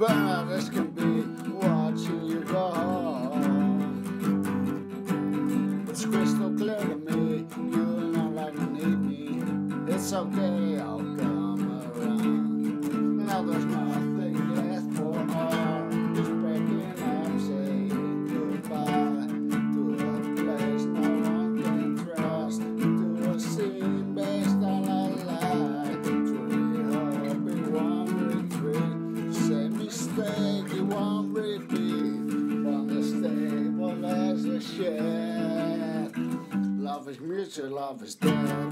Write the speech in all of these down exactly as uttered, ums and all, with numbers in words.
but others can be watching you go home. It's crystal clear to me, you no longer need me. It's okay, I'll come around. Now there's nothing left for us. Just breaking up, saying goodbye to a place no one can trust, to a scene based on a lie. Truly hope it won't retreat. Same mistake, it won't repeat. Unstable as a shed. Love is mutual, love is dead.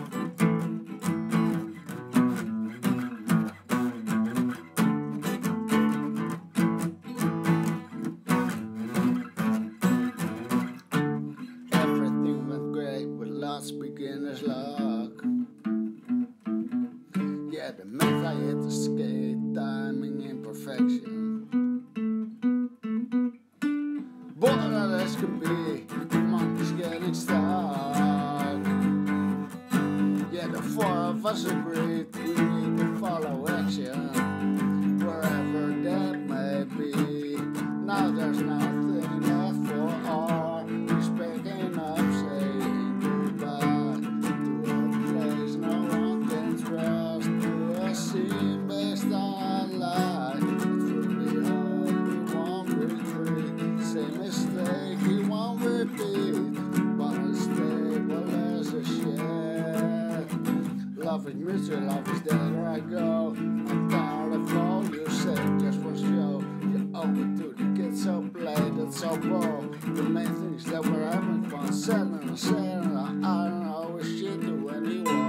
Everything went great with lots beginner's luck. Yeah, the mayfly hit the skate, timing imperfection. But others can be, monkeys getting stuck. Yeah, the four of us agreed we need to follow action, wherever that may be. Now there's nothing left for all. He's picking up, saying goodbye to a place no one can trust, to a scene based on a lie. Truly hope we won't retreat. Same mistake, he won't repeat, but unstable as a shed. Love is mutual, love is dead. Here I go, I'm tired of all you say. Just one show, you're over to the kids so play, that's so bold. The main thing is that we're having fun, selling and selling. I don't always shit to anyone.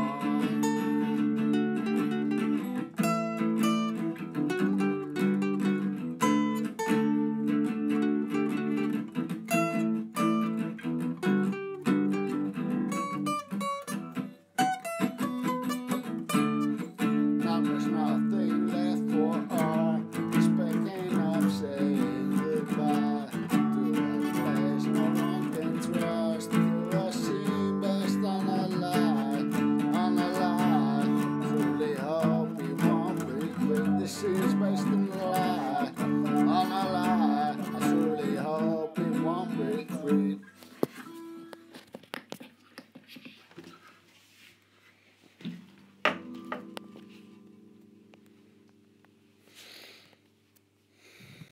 There's nothing left for all. He's picking up, saying goodbye to a place no one can trust, to a scene based on a lie, on a lie. Truly hope he won't retreat. This scene's based on a lie, on a lie. I truly hope he won't retreat.